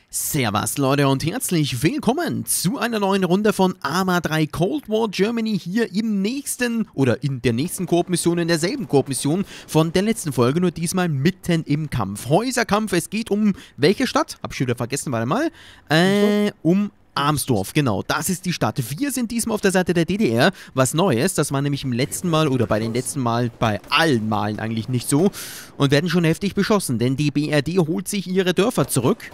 Servus Leute und herzlich willkommen zu einer neuen Runde von Arma 3 Cold War Germany hier im nächsten oder in der nächsten Koop-Mission, in derselben Koop-Mission von der letzten Folge, nur diesmal mitten im Kampf. Häuserkampf, es geht um welche Stadt? Hab ich schon wieder vergessen, warte mal. Um Armsdorf, genau, das ist die Stadt. Wir sind diesmal auf der Seite der DDR. Was Neues, das war nämlich im letzten Mal oder bei den letzten Mal, bei allen Malen eigentlich nicht so und werden schon heftig beschossen, denn die BRD holt sich ihre Dörfer zurück.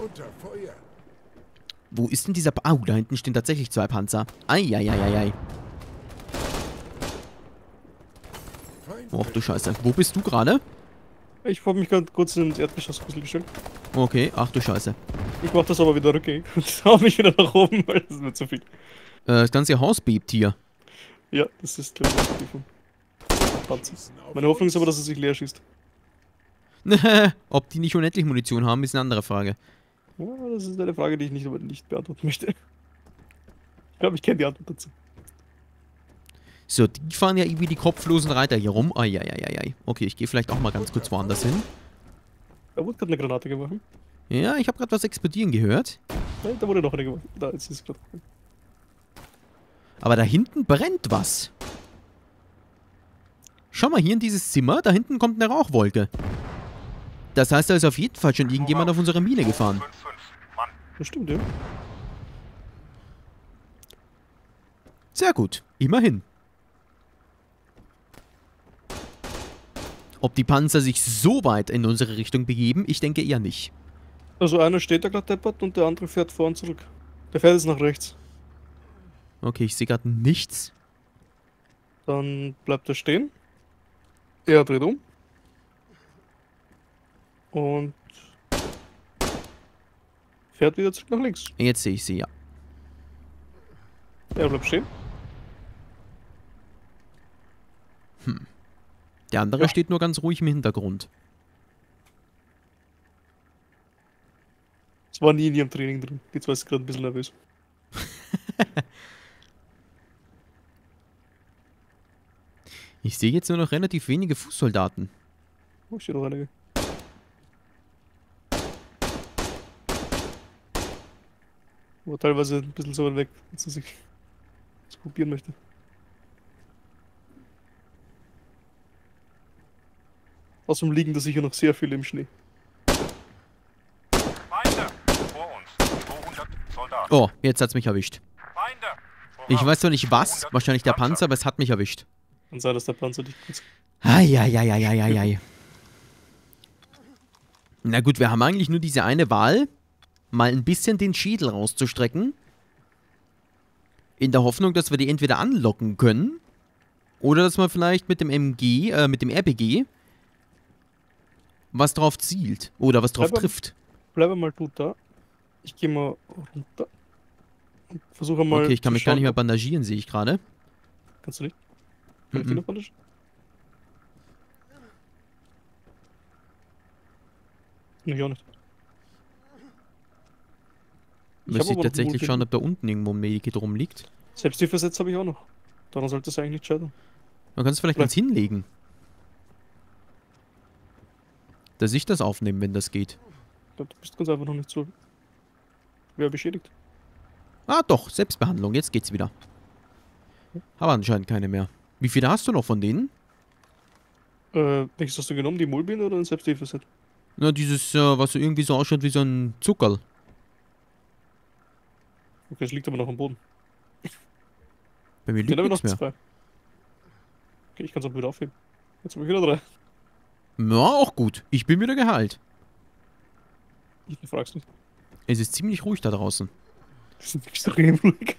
Wo ist denn dieser... da hinten stehen tatsächlich zwei Panzer. Eieieiei. Och du Scheiße. Wo bist du gerade? Ich habe mich gerade kurz ins Erdgeschoss ein bisschen gestellt. Okay, ach du Scheiße. Ich mach das aber wieder rückgängig und hau mich wieder nach oben, weil das ist mir zu viel. Das ganze Haus bebt hier. Ja, das ist glaube ich die von Panzer. Meine Hoffnung ist aber, dass er sich leer schießt. Ob die nicht unendlich Munition haben, ist eine andere Frage. Ja, das ist eine Frage, die ich nicht beantworten möchte. Ich glaube, ich kenne die Antwort dazu. So, die fahren ja irgendwie die kopflosen Reiter hier rum. Eieieiei. Okay, ich gehe vielleicht auch mal ganz kurz woanders hin. Da wurde gerade eine Granate geworfen. Ja, ich habe gerade was explodieren gehört. Nein, da wurde noch eine geworfen. Da ist es gerade. Aber da hinten brennt was. Schau mal, hier in dieses Zimmer, da hinten kommt eine Rauchwolke. Das heißt, da ist auf jeden Fall schon irgendjemand auf unsere Mine gefahren. Das stimmt, ja. Sehr gut, immerhin. Ob die Panzer sich so weit in unsere Richtung begeben, ich denke eher nicht. Also einer steht da gerade deppert und der andere fährt vor und zurück. Der fährt jetzt nach rechts. Okay, ich sehe gerade nichts. Dann bleibt er stehen. Er dreht um. Und fährt wieder zurück nach links. Jetzt sehe ich sie, ja. Er bleibt stehen. Der andere steht nur ganz ruhig im Hintergrund. Es war nie in ihrem Training drin. Die zwei ist gerade ein bisschen nervös. Ich sehe jetzt nur noch relativ wenige Fußsoldaten. Oh, steht noch einige. Aber teilweise ein bisschen so weit weg, dass er sich das probieren möchte. Außerdem liegen da sicher noch sehr viele im Schnee. Feinde vor uns. 200 Soldaten. Oh, jetzt hat's mich erwischt. Feinde. Ich weiß zwar nicht was, wahrscheinlich der Panzer, aber es hat mich erwischt. Kann sein, dass der Panzer dich kurz. Eieieiei. Na gut, wir haben eigentlich nur diese eine Wahl, mal ein bisschen den Schädel rauszustrecken. In der Hoffnung, dass wir die entweder anlocken können, oder dass man vielleicht mit dem mit dem RPG was drauf zielt. Oder was drauf trifft. Bleib mal du da. Ich gehe mal runter. Und versuche mal. Okay, ich kann zu mich gar nicht schauen, mehr bandagieren, sehe ich gerade. Kannst du nicht? Kann ich die noch bandagieren? Nee, auch nicht. Müsste ich tatsächlich schauen, ob da unten irgendwo ein Medikit rumliegt. Selbsthilfesetz habe ich auch noch. Daran sollte es eigentlich nicht scheitern. Man kann es vielleicht ganz hinlegen. Dass ich das aufnehme, wenn das geht. Ich glaube, du bist ganz einfach noch nicht so schwer beschädigt. Ah doch, Selbstbehandlung, jetzt geht's wieder. Aber anscheinend keine mehr. Wie viele hast du noch von denen? Welches hast du genommen? Die Mulbin oder ein Selbsthilfeset? Na, dieses, was so irgendwie so ausschaut wie so ein Zuckerl. Okay, es liegt aber noch am Boden. Bei mir Den liegt habe ich nichts noch mehr. zwei. Okay, ich kann es auch wieder aufheben. Jetzt habe ich wieder drei. Ja, auch gut. Ich bin wieder geheilt. Ich frag's nicht. Es ist ziemlich ruhig da draußen. Das ist extrem ruhig.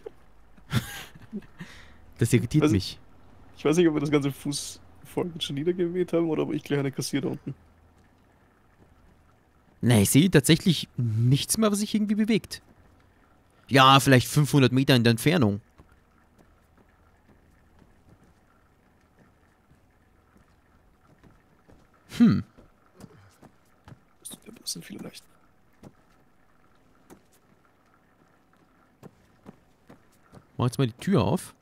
Das irritiert mich. Ich weiß nicht, ob wir das ganze Fußvolk schon niedergemäht haben oder ob ich gleich eine kassiere da unten. Ne, ich sehe tatsächlich nichts mehr, was sich irgendwie bewegt. Ja, vielleicht 500 Meter in der Entfernung. Das sind viele leicht. Mach jetzt mal die Tür auf.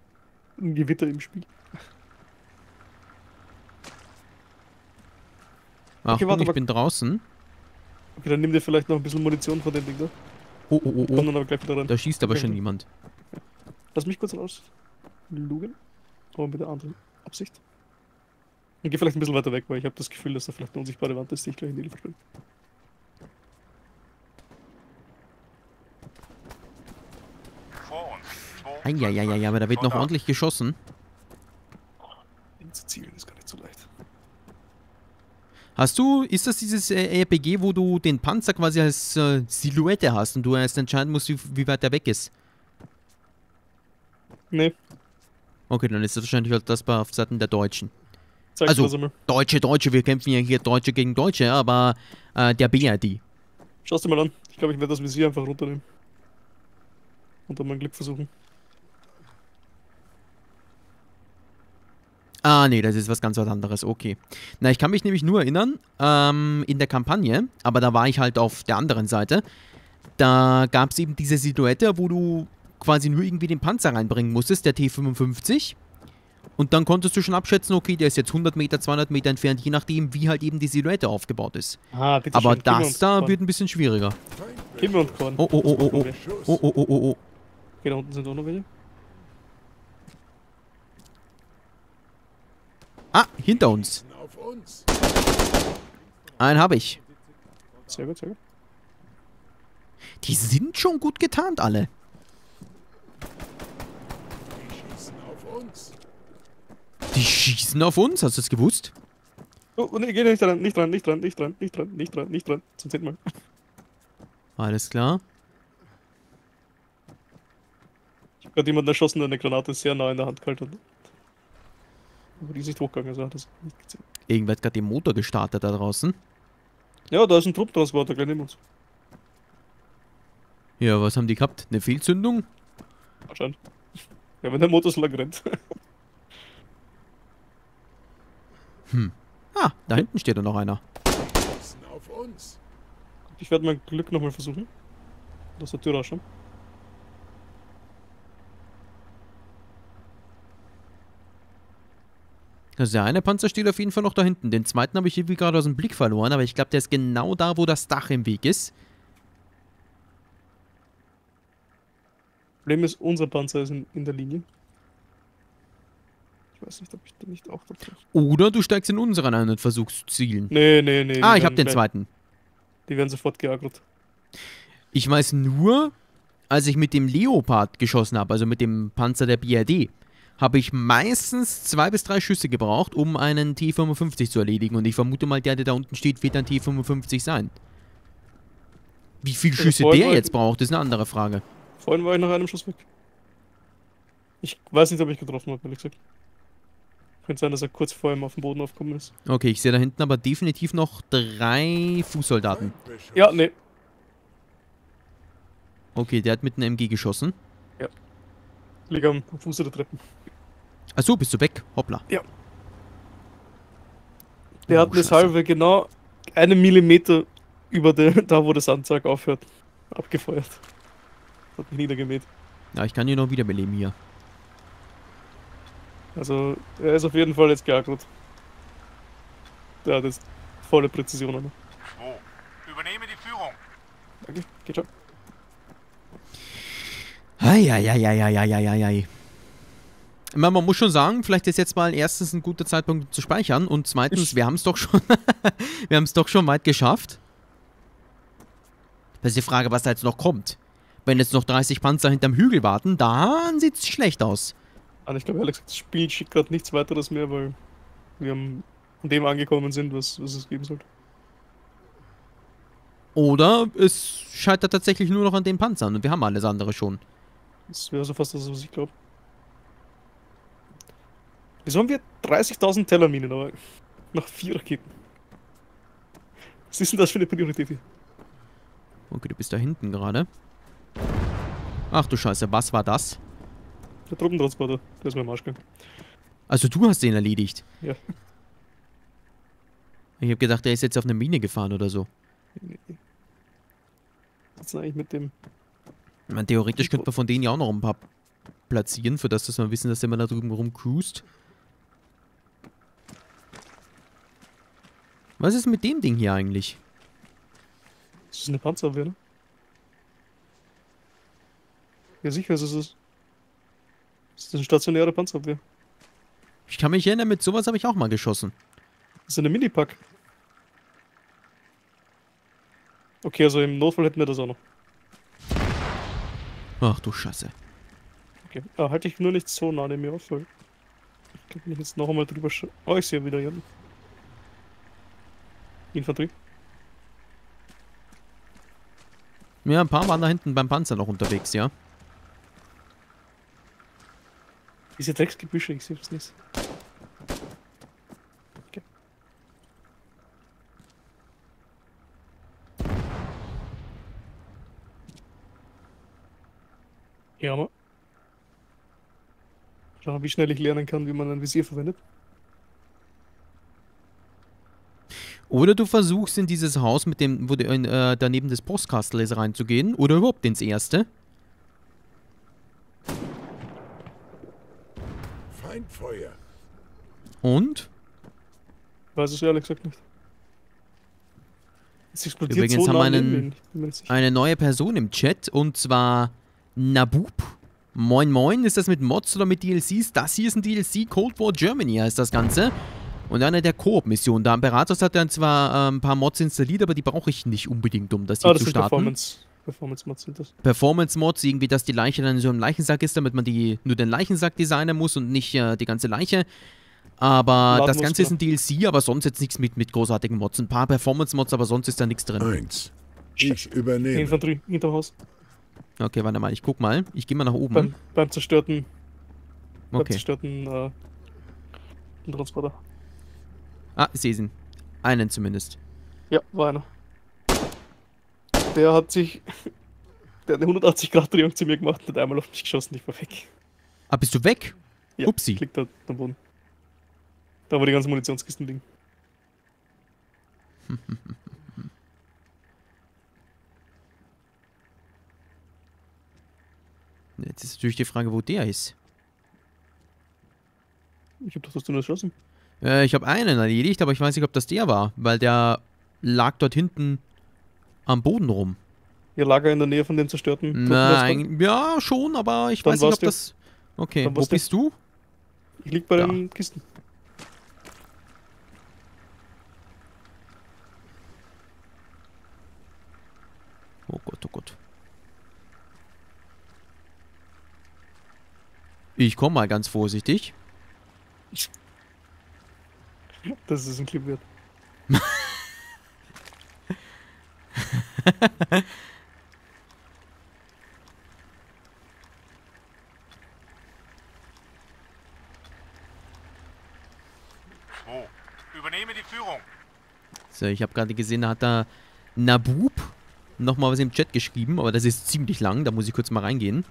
Ein Gewitter im Spiel. Achtung, warte, ich bin draußen. Okay, dann nimm dir vielleicht noch ein bisschen Munition von dem Ding da. Oh, oh, oh, Komm oh. dann aber gleich wieder rein. Da schießt aber Okay. schon niemand. Lass mich kurz raus. Lugen. Aber mit der anderen Absicht. Und geh vielleicht ein bisschen weiter weg, weil ich habe das Gefühl, dass da vielleicht eine unsichtbare Wand ist, die ich gleich in die Luft springe. Vor uns. Eieieiei, aber da wird noch Soldat. ordentlich geschossen. Ihn zu zielen ist gar nicht so leicht. Ist das dieses RPG, wo du den Panzer quasi als Silhouette hast und du erst entscheiden musst, wie weit der weg ist? Nee, Okay, dann ist das wahrscheinlich halt das auf Seiten der Deutschen. zeig Also- mir das einmal. Deutsche, wir kämpfen ja hier Deutsche gegen Deutsche, aber der BRD. Schau's dir mal an. Ich glaube, ich werde das Visier einfach runternehmen. Und dann mein Glück versuchen. Ah, nee, das ist was ganz anderes, okay. Na, ich kann mich nämlich nur erinnern, in der Kampagne, aber da war ich halt auf der anderen Seite, da gab es eben diese Silhouette, wo du quasi nur irgendwie den Panzer reinbringen musstest, der T55. Und dann konntest du schon abschätzen, okay, der ist jetzt 100 Meter, 200 Meter entfernt, je nachdem, wie halt eben die Silhouette aufgebaut ist. Ah, bitte Aber schön. Gib mir das uns da Korn. wird ein bisschen schwieriger. Gib mir uns Korn. Oh, oh, oh, oh, oh. Okay, Oh, oh, oh, oh, oh. da unten sind auch noch welche. Ah, hinter uns. Auf uns. Einen habe ich. Sehr gut, sehr gut. Die sind schon gut getarnt, alle. Die schießen auf uns. Die schießen auf uns, hast du es gewusst? Oh, nee, geh nicht dran, nicht dran, nicht dran, nicht dran, nicht dran, nicht dran, nicht dran. Zum 10. Mal. Alles klar. Ich hab gerade jemanden erschossen, der eine Granate sehr nah in der Hand gehalten hat. Aber die ist nicht hochgegangen, also hat das nicht gesehen. Irgendwer hat gerade den Motor gestartet da draußen. Ja, da ist ein Trupptransporter gleich neben uns. Ja, was haben die gehabt? Eine Fehlzündung? Anscheinend. Ja, wenn der Motor so lang rennt. Ah, da hinten steht doch noch einer. Schießen auf uns. Ich werde mein Glück nochmal versuchen. Aus der Tür rausschauen. Also der eine Panzer steht auf jeden Fall noch da hinten. Den zweiten habe ich irgendwie gerade aus dem Blick verloren, aber ich glaube, der ist genau da, wo das Dach im Weg ist. Problem ist, unser Panzer ist in der Linie. Ich weiß nicht, ob ich den nicht auch dazu. Oder du steigst in unseren ein und versuchst zu zielen. Nee, nee, nee. Ah, die ich habe werden den gleich- zweiten. Die werden sofort geagert. Ich weiß nur, als ich mit dem Leopard geschossen habe, also mit dem Panzer der BRD, habe ich meistens 2 bis 3 Schüsse gebraucht, um einen T55 zu erledigen. Und ich vermute mal, der da unten steht, wird ein T55 sein. Wie viele Schüsse vorhin der war- jetzt braucht, ist eine andere Frage. Vorhin war ich nach einem Schuss weg. Ich weiß nicht, ob ich getroffen habe, ehrlich gesagt. Könnte sein, dass er kurz vor ihm auf dem Boden aufgekommen ist. Okay, ich sehe da hinten aber definitiv noch 3 Fußsoldaten. Feindbeschuss. Ja, nee. Okay, der hat mit einem MG geschossen. Lieg am Fuß der Treppen. Achso, bist du weg? Hoppla. Der Oh, hat eine Scheiße. Salve genau 1 Millimeter über da, wo das Anzeig aufhört, abgefeuert. Hat mich niedergemäht. Ja, ich kann ihn noch wiederbeleben hier. Also, er ist auf jeden Fall jetzt geagert. Der hat jetzt volle Präzision. Oder? 2. Übernehme die Führung. Danke, geht schon. Eieieiei. Man muss schon sagen, vielleicht ist jetzt mal erstens ein guter Zeitpunkt zu speichern und zweitens, wir haben es doch schon wir haben es doch schon weit geschafft. Das ist die Frage, was da jetzt noch kommt. Wenn jetzt noch 30 Panzer hinterm Hügel warten, dann sieht's schlecht aus. Und ich glaube, ehrlich gesagt, das Spiel schickt gerade nichts weiteres mehr, weil wir an dem angekommen sind, was es geben sollte. Oder es scheitert tatsächlich nur noch an den Panzern und wir haben alles andere schon. Das wäre so fast das, was ich glaube. Wieso haben wir 30.000 Tellerminen, aber nach 4 Raketen? Was ist denn das für eine Priorität hier? Okay, du bist da hinten gerade. Ach du Scheiße, was war das? Der Truppentransporter, der ist mir am Arsch gegangen. Also du hast den erledigt. Ja. Ich habe gedacht, der ist jetzt auf eine Mine gefahren oder so. Was ist denn eigentlich mit dem? Ich meine, theoretisch könnte man von denen ja auch noch ein paar platzieren, für das, dass wir wissen, dass der immer da drüben rumcruist. Was ist mit dem Ding hier eigentlich? Das ist eine Panzerabwehr, ne? Ja, sicher ist es. Das ist eine stationäre Panzerabwehr. Ich kann mich erinnern, mit sowas habe ich auch mal geschossen. Das ist eine Minipack. Okay, also im Notfall hätten wir das auch noch. Ach du Scheiße. Okay. Halte ich nur nicht so nah neben mir auf, weil ich glaube, wenn ich jetzt noch einmal drüber schaue. Oh, ich sehe wieder hier. Infanterie. Ja, ein paar waren da hinten beim Panzer noch unterwegs, ja. Diese Drecksgebüsche, ich sehe es nicht. Okay. Ja, aber. Schau mal, wie schnell ich lernen kann, wie man ein Visier verwendet. Oder du versuchst in dieses Haus mit dem, wo du daneben des Postkastels reinzugehen. Oder überhaupt ins erste. Feindfeuer. Und? Weiß es ehrlich gesagt nicht. Es explodiert Übrigens so haben wir nah neben mir. Ich bin mir nicht sicher. eine neue Person im Chat. Und zwar Nabub. Moin moin. Ist das mit Mods oder mit DLCs? Das hier ist ein DLC. Cold War Germany heißt das Ganze. Und eine der Koop-Missionen. Da Imperatus hat dann zwar ein paar Mods installiert, aber die brauche ich nicht unbedingt, um das hier Das zu sind starten. Performance-Mods sind das. Performance-Mods, irgendwie, dass die Leiche dann so im Leichensack ist, damit man nur den Leichensack designen muss und nicht die ganze Leiche. Aber das Ladenmus, Ganze ist ein DLC, aber sonst jetzt nichts mit großartigen Mods. Ein paar Performance-Mods, aber sonst ist da nichts drin. 1. Ich übernehme. Infanterie, hinterm Haus. Okay, warte mal, ich guck mal. Ich gehe mal nach oben. Beim zerstörten Okay. Transporter. Ah, ich sehe ihn. Einen zumindest. Ja, war einer. Der hat eine 180-Grad-Drehung zu mir gemacht und hat einmal auf mich geschossen, ich war weg. Ah, bist du weg? Ja, Upsi. liegt da am Boden. Da, wo die ganzen Munitionskisten liegen. Jetzt ist natürlich die Frage, wo der ist. Ich hab doch das nur erschossen. Ich habe einen erledigt, aber ich weiß nicht, ob das der war, weil der lag dort hinten am Boden rum. Ihr Lager in der Nähe von dem zerstörten Nein, ja, schon, aber ich Dann weiß nicht, war's ob das... Okay, Dann wo war's der. bist du? Ich lieg bei Da. den Kisten. Oh Gott, oh Gott. Ich komme mal ganz vorsichtig. Das ist ein Clip wert. Übernehme die Führung. So, ich habe gerade gesehen, da hat da Nabub nochmal was im Chat geschrieben, aber das ist ziemlich lang, da muss ich kurz mal reingehen.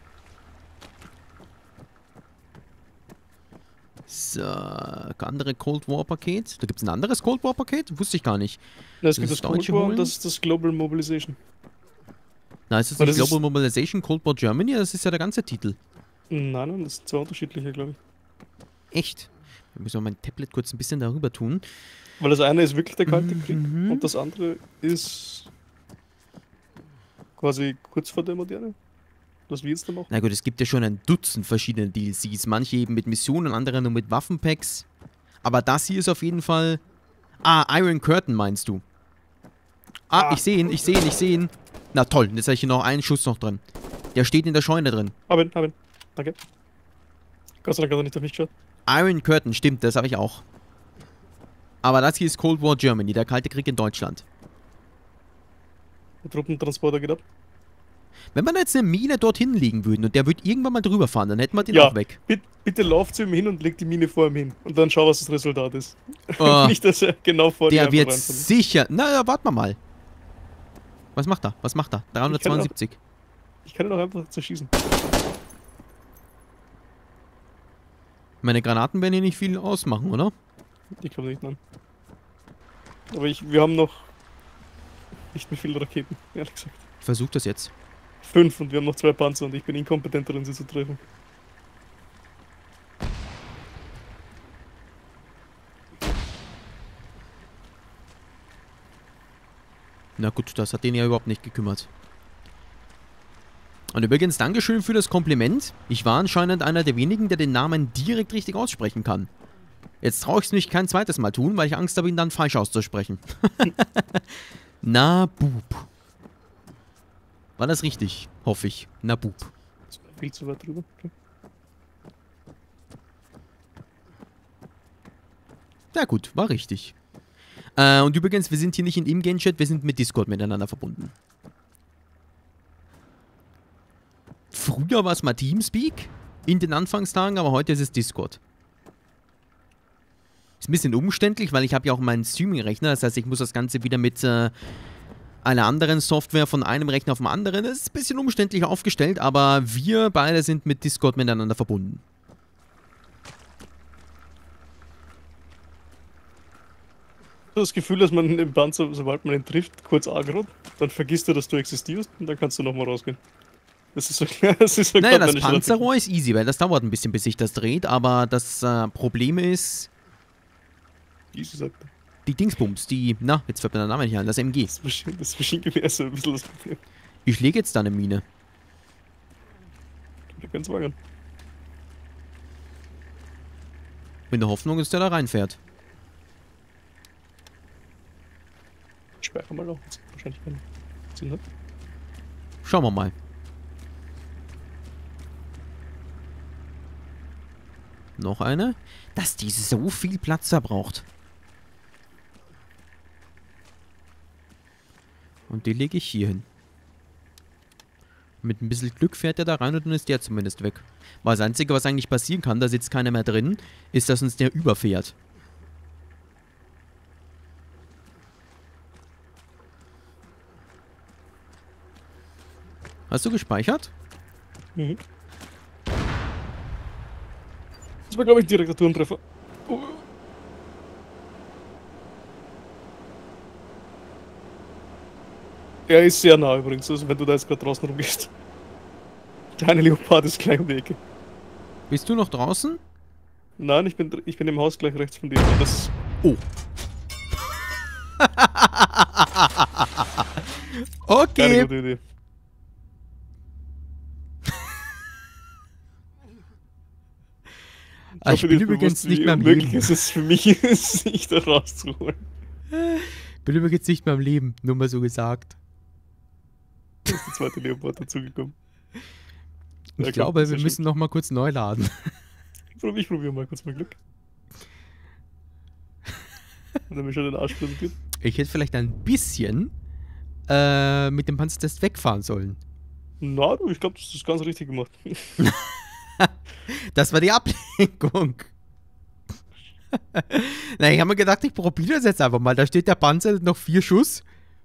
So, andere Cold War Paket. Da gibt es ein anderes Cold War Paket? Wusste ich gar nicht. Ja, es gibt Das das Cold deutsche War holen? und das ist das Global Mobilization. Na, ist das Weil nicht das ist- Global Mobilization Cold War Germany? Das ist ja der ganze Titel. Nein, das sind zwei unterschiedliche, glaube ich. Echt? Ich muss mal mein Tablet kurz ein bisschen darüber tun. Weil das eine ist wirklich der Kalte Krieg Mhm. und das andere ist quasi kurz vor der Moderne. Was wir jetzt da machen. Na gut, es gibt ja schon ein Dutzend verschiedene DLCs. Manche eben mit Missionen, andere nur mit Waffenpacks. Aber das hier ist auf jeden Fall... Ah, Iron Curtain meinst du? Ah, ich sehe ihn, ich sehe ihn, ich sehe ihn. Na toll, jetzt habe ich hier noch einen Schuss noch drin. Der steht in der Scheune drin. Hab ihn. Danke. Gott sei Dank hat er nicht auf mich geschaut. Iron Curtain, stimmt, das habe ich auch. Aber das hier ist Cold War Germany, der Kalte Krieg in Deutschland. Der Truppentransporter geht ab. Wenn wir da jetzt eine Mine dorthin legen würden und der würde irgendwann mal drüber fahren, dann hätten wir den Ja. auch weg. Bitte lauf zu ihm hin und leg die Mine vor ihm hin. Und dann schau, was das Resultat ist. Oh, Nicht, dass er genau vor dir der einfach wird reinfällt. sicher... Na, ja, warten wir mal. Was macht er? Was macht er? 372. Ich kann ihn auch einfach zerschießen. Meine Granaten werden hier nicht viel ausmachen, oder? Ich glaube nicht, nein. Aber wir haben noch nicht mehr viele Raketen, ehrlich gesagt. Versuch das jetzt. 5 und wir haben noch 2 Panzer und ich bin inkompetent darin, sie zu treffen. Na gut, das hat den ja überhaupt nicht gekümmert. Und übrigens, Dankeschön für das Kompliment. Ich war anscheinend einer der wenigen, der den Namen direkt richtig aussprechen kann. Jetzt traue ich es mich kein zweites Mal tun, weil ich Angst habe, ihn dann falsch auszusprechen. Naboob. War das richtig? Hoffe ich. Naboob. Das war viel zu weit drüber. Okay. Ja gut, war richtig. Und übrigens, wir sind hier nicht in Ingame-Chat, wir sind mit Discord miteinander verbunden. Früher war es mal Teamspeak in den Anfangstagen, aber heute ist es Discord. Ist ein bisschen umständlich, weil ich habe ja auch meinen Streaming-Rechner, das heißt, ich muss das Ganze wieder mit einer anderen Software von einem Rechner auf den anderen. Das ist ein bisschen umständlich aufgestellt, aber wir beide sind mit Discord miteinander verbunden. Das Gefühl, dass man im Panzer, sobald man ihn trifft, kurz agrot, dann vergisst er, dass du existierst und dann kannst du nochmal rausgehen. Das ist so, das ist so Naja, gerade das meine Panzerrohr ist easy, weil das dauert ein bisschen, bis sich das dreht, aber das Problem ist Strategie. Easy sagt er. die Dingsbums, die, na, jetzt fällt mir der Name nicht ein, das MG. Das Maschinengewehr ist so ein bisschen das Problem. Ich lege jetzt da eine Mine. Ich kann es wagen. In der Hoffnung, dass der da reinfährt. Ich speichere mal auch, das wahrscheinlich keinen Sinn hat. Schauen wir mal. Noch eine. Dass die so viel Platz verbraucht. Und die lege ich hier hin. Mit ein bisschen Glück fährt er da rein und dann ist der zumindest weg. Weil das Einzige, was eigentlich passieren kann, da sitzt keiner mehr drin, ist, dass uns der überfährt. Hast du gespeichert? Mhm. Das war, glaube ich, ein direkter Turmtreffer. Oh. Er ist sehr nah übrigens, also wenn du da jetzt gerade draußen rumgehst. Der eine Leopard ist gleich um die Ecke. Bist du noch draußen? Nein, ich bin im Haus gleich rechts von dir. Und das ist Oh. keine Okay. gute Idee. Ah, ich hoffe, bin dir ist übrigens bewusst, nicht wie mehr am unmöglich Leben. es ist für mich, sich da rauszuholen. Bin übrigens nicht mehr am Leben, nur mal so gesagt. Da ist der zweite Leopard dazugekommen. Ich Ja, glaube, komm, wir sehr müssen noch mal kurz neu laden. Ich probiere mal kurz mein Glück. Und dann mir schon den Arsch präsentiert. Ich hätte vielleicht ein bisschen mit dem Panzertest wegfahren sollen. Na du, ich glaube, das ist ganz richtig gemacht. Das war die Ablenkung. Na, ich habe mir gedacht, ich probiere das jetzt einfach mal. Da steht der Panzer, noch 4 Schuss.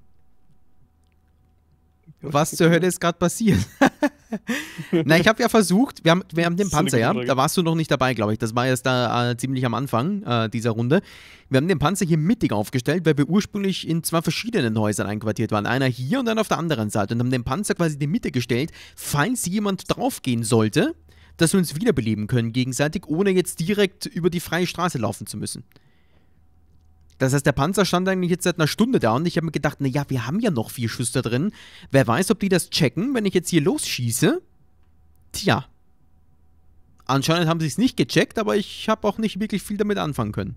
Was zur Hölle ist gerade passiert? Na, ich habe ja versucht, wir haben den Das ist eine Panzer, gute ja, Frage. da warst du noch nicht dabei, glaube ich. Das war erst da ziemlich am Anfang dieser Runde. Wir haben den Panzer hier mittig aufgestellt, weil wir ursprünglich in 2 verschiedenen Häusern einquartiert waren. Einer hier und dann auf der anderen Seite. Und haben den Panzer quasi in die Mitte gestellt, falls jemand draufgehen sollte, dass wir uns wiederbeleben können gegenseitig, ohne jetzt direkt über die freie Straße laufen zu müssen. Das heißt, der Panzer stand eigentlich jetzt seit einer Stunde da und ich habe mir gedacht, naja, wir haben ja noch 4 Schuss da drin. Wer weiß, ob die das checken, wenn ich jetzt hier losschieße. Tja. Anscheinend haben sie es nicht gecheckt, aber ich habe auch nicht wirklich viel damit anfangen können.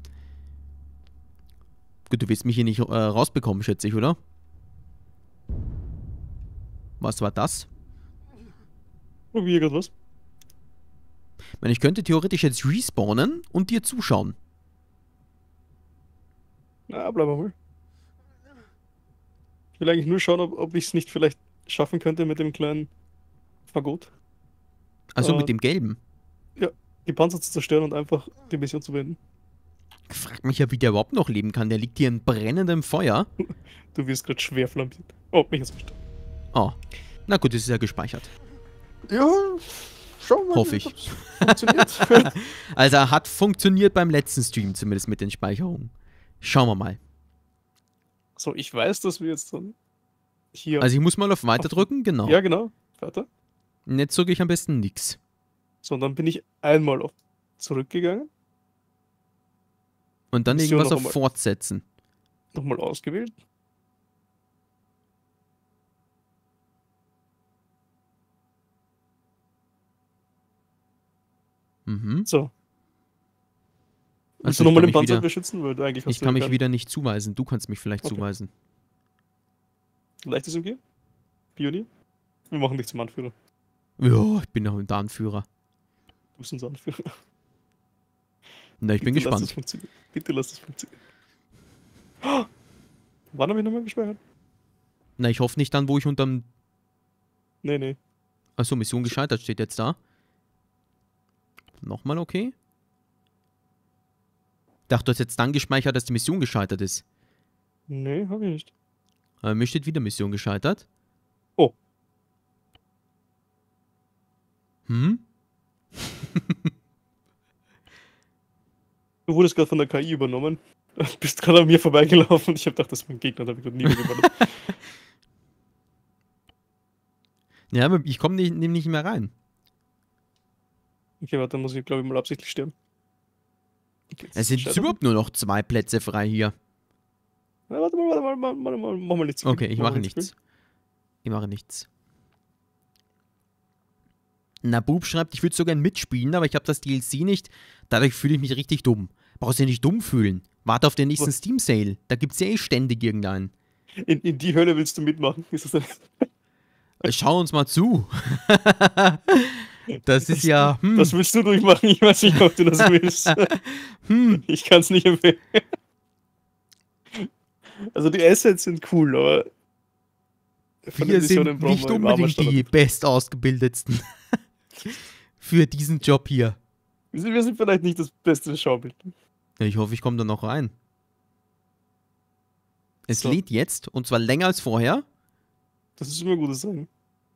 Gut, du willst mich hier nicht rausbekommen, schätze ich, oder? Was war das? Probier gerade was. Ich meine, ich könnte theoretisch jetzt respawnen und dir zuschauen. Na, bleib mal. Ich will eigentlich nur schauen, ob ich es nicht vielleicht schaffen könnte mit dem kleinen Fagott. Also mit dem gelben. Die Panzer zu zerstören und einfach die Mission zu beenden. Ich frag mich ja, wie der überhaupt noch leben kann. Der liegt hier in brennendem Feuer. Du wirst gerade schwer flambiert. Oh, mich ist verstanden. Oh. Na gut, das ist ja gespeichert. Ja, schau mal. Hoffe ich. ob's Funktioniert. Also hat funktioniert beim letzten Stream, zumindest mit den Speicherungen. Schauen wir mal. So, ich weiß, dass wir jetzt dann hier. Also ich muss mal auf Weiter drücken, genau. Ja, genau. Weiter. Und jetzt drücke ich am besten nix. So, und dann bin ich einmal auf zurückgegangen, Und dann Mission irgendwas noch auf einmal. Fortsetzen. nochmal ausgewählt. Mhm. So. Willst Also du nochmal den ich kann mich Panzer wieder, beschützen? Weil du eigentlich hast ich du kann ja mich keinen- wieder nicht zuweisen. Du kannst mich vielleicht Okay. zuweisen. Leichtes MG? Pionier? Wir machen dich zum Anführer. Ja, ich bin noch der Anführer. Du bist unser Anführer. Na, ich bin Bitte lass das gespannt. funktionieren. Bitte lass das funktionieren. Oh! Wann habe ich nochmal gespeichert? Na, ich hoffe nicht dann, wo ich unterm... Nee. Achso, Mission gescheitert steht jetzt da. Nochmal okay? Dachte, du hast jetzt dann gespeichert, dass die Mission gescheitert ist. Nee, habe ich nicht. Aber mir steht wieder Mission gescheitert. Oh. Hm? Du wurdest gerade von der KI übernommen. Du bist gerade an mir vorbeigelaufen und ich habe gedacht, das ist mein Gegner, da habe ich gerade nie mehr gewonnen. Ja, aber ich komme nicht mehr rein. Okay, warte, dann muss ich, glaube ich, mal absichtlich sterben. Okay, Es sind jetzt überhaupt nur noch 2 Plätze frei hier. Na, warte mal, mach mal nichts. Okay, ich Mach mache mal nichts. Ich mache nichts. Na, Bub schreibt, ich würde so gern mitspielen, aber ich habe das DLC nicht. Dadurch fühle ich mich richtig dumm. Brauchst du ja nicht dumm fühlen. Warte auf den nächsten Was? Steam Sale. Da gibt's ja eh ständig irgendeinen. In die Hölle willst du mitmachen? Ist das Schau uns mal zu. Das ist ja. Das willst du durchmachen, ich weiß nicht, ob du das willst. Ich kann es nicht empfehlen. Also die Assets sind cool, aber von Wir den Missionen sind brauchen nicht wir im unbedingt die Armerstandard. bestausgebildetsten für diesen Job hier. Wir sind vielleicht nicht das beste Schaubild. Ja, ich hoffe, ich komme da noch rein. Es So. lädt jetzt, und zwar länger als vorher. Das ist immer ein gutes Zeichen.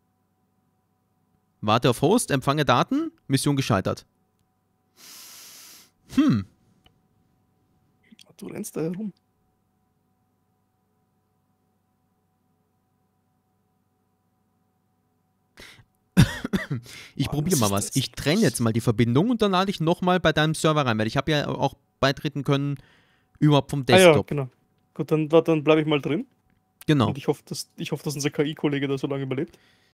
Warte auf Host, empfange Daten, Mission gescheitert. Du rennst da herum. Ich Oh, probiere was mal ist was. das? Ich trenne jetzt mal die Verbindung und dann lade ich nochmal bei deinem Server rein, weil ich habe ja auch beitreten können überhaupt vom Ah ja, Desktop. genau. Gut, dann bleibe ich mal drin. Genau. Und ich hoffe, dass unser KI-Kollege da so lange überlebt.